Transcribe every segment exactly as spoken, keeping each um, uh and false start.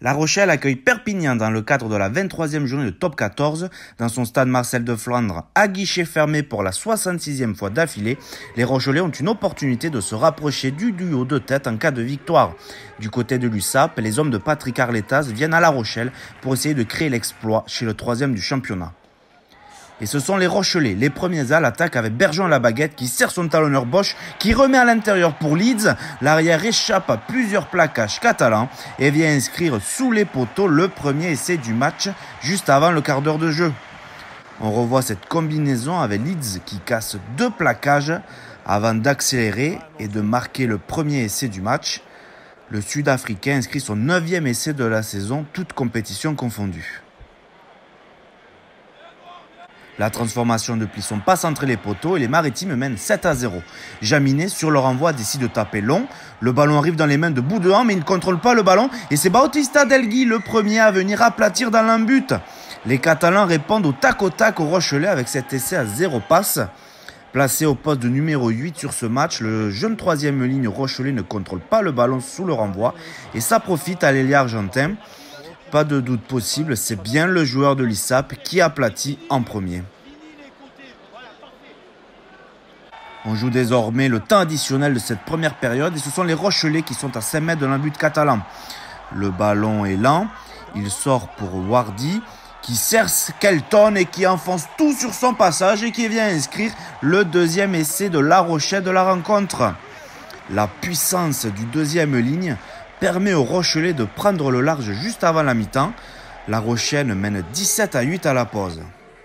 La Rochelle accueille Perpignan dans le cadre de la vingt-troisième journée de top quatorze dans son stade Marcel de Flandre à guichet fermé pour la soixante-sixième fois d'affilée. Les Rochelais ont une opportunité de se rapprocher du duo de tête en cas de victoire. Du côté de l'U S A P, les hommes de Patrick Arletas viennent à La Rochelle pour essayer de créer l'exploit chez le troisième du championnat. Et ce sont les Rochelais, les premiers à l'attaque avec Bergeon à la baguette qui serre son talonneur Bosch, qui remet à l'intérieur pour Leeds. L'arrière échappe à plusieurs plaquages catalans et vient inscrire sous les poteaux le premier essai du match juste avant le quart d'heure de jeu. On revoit cette combinaison avec Leeds qui casse deux plaquages avant d'accélérer et de marquer le premier essai du match. Le Sud-Africain inscrit son neuvième essai de la saison, toutes compétitions confondues. La transformation de Plisson passe entre les poteaux et les Maritimes mènent sept à zéro. Jaminet, sur leur envoi, décide de taper long. Le ballon arrive dans les mains de Boudouin, mais il ne contrôle pas le ballon. Et c'est Bautista Delgui, le premier à venir aplatir dans l'embut. Les Catalans répondent au tac au tac aux Rochelais avec cet essai à zéro passe. Placé au poste de numéro huit sur ce match, le jeune troisième ligne Rochelais ne contrôle pas le ballon sous le renvoi. Et ça profite à l'ailier argentin. Pas de doute possible, c'est bien le joueur de l'I S A P qui aplatit en premier. On joue désormais le temps additionnel de cette première période et ce sont les Rochelais qui sont à cinq mètres de l'embut catalan. Le ballon est lent, il sort pour Wardy qui cerce Kelton et qui enfonce tout sur son passage et qui vient inscrire le deuxième essai de La Rochelle de la rencontre. La puissance du deuxième ligne permet aux Rochelais de prendre le large juste avant la mi-temps. La Rochelle mène dix-sept à huit à la pause.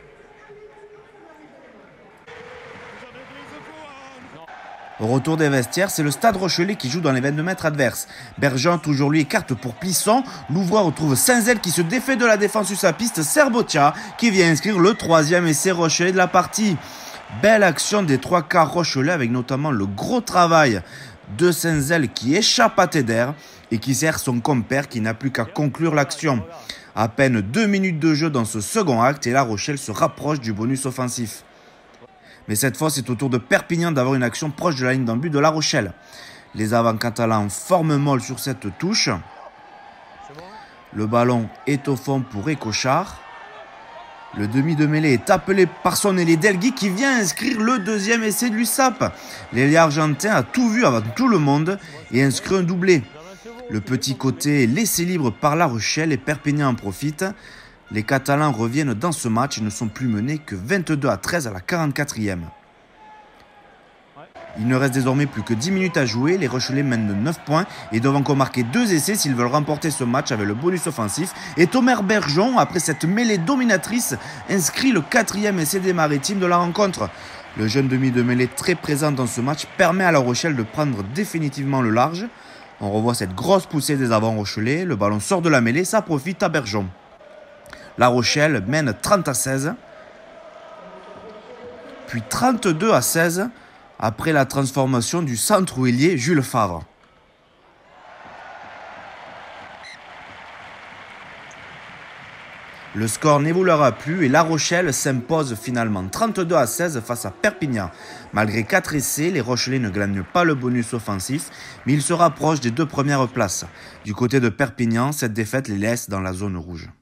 Au retour des vestiaires, c'est le Stade Rochelais qui joue dans les vingt-deux mètres adverses. Bergeon, toujours lui, écarte pour Plisson. L'ouvreur retrouve Saint-Zel qui se défait de la défense sur sa piste. Serbotia qui vient inscrire le troisième essai Rochelais de la partie. Belle action des trois quarts Rochelais avec notamment le gros travail de Saint-Zel qui échappe à Teder et qui sert son compère qui n'a plus qu'à conclure l'action. À peine deux minutes de jeu dans ce second acte et La Rochelle se rapproche du bonus offensif. Mais cette fois, c'est au tour de Perpignan d'avoir une action proche de la ligne d'embut de La Rochelle. Les avants catalans forment molle sur cette touche. Le ballon est au fond pour Écochard. Le demi de mêlée est appelé par son ailier Delgui qui vient inscrire le deuxième essai de l'U S A P. L'ailier argentin a tout vu avant tout le monde et inscrit un doublé. Le petit côté est laissé libre par La Rochelle et Perpignan en profite. Les Catalans reviennent dans ce match et ne sont plus menés que vingt-deux à treize à la quarante-quatrième. Il ne reste désormais plus que dix minutes à jouer. Les Rochelais mènent de neuf points et doivent encore marquer deux essais s'ils veulent remporter ce match avec le bonus offensif. Et Thomas Bergeon, après cette mêlée dominatrice, inscrit le quatrième essai des Maritimes de la rencontre. Le jeune demi de mêlée très présent dans ce match permet à La Rochelle de prendre définitivement le large. On revoit cette grosse poussée des avants Rochelais. Le ballon sort de la mêlée, ça profite à Bergeon. La Rochelle mène trente à seize, puis trente-deux à seize après la transformation du centre ailier Jules Favre. Le score n'évoluera plus et La Rochelle s'impose finalement trente-deux à seize face à Perpignan. Malgré quatre essais, les Rochelais ne gagnent pas le bonus offensif, mais ils se rapprochent des deux premières places. Du côté de Perpignan, cette défaite les laisse dans la zone rouge.